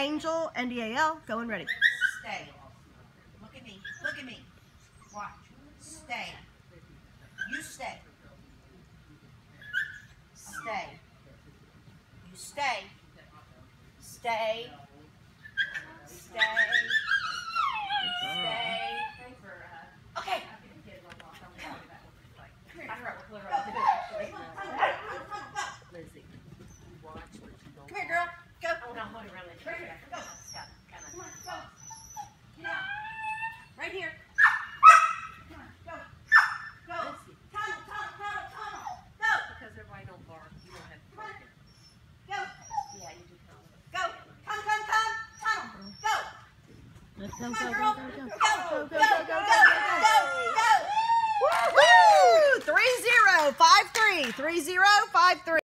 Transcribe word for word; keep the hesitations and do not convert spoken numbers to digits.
Angel, N D A L, go and ready. Stay. Look at me. Look at me. Watch. Stay. You stay. Stay. You stay. Stay. Stay. Stay. Okay. Lizzie, watch what you don't. Come here, girl. Go. Oh, no, hold it around the tree. Go. Come on, go. Get out. Right here. Come on, go. Go. Lizzie, Tunnel, tunnel, tunnel, tunnel. Go. because everybody don't bark, you don't have to Come on. bark it. Go. Yeah, you do come. Go. Come, come, come. Tunnel. Go. Let's go, Come go, on, go, girl. go, go. Go. Go, Go. go, Go. go, Go. Go. Go. Woo! Three zero, five three, three zero, five three.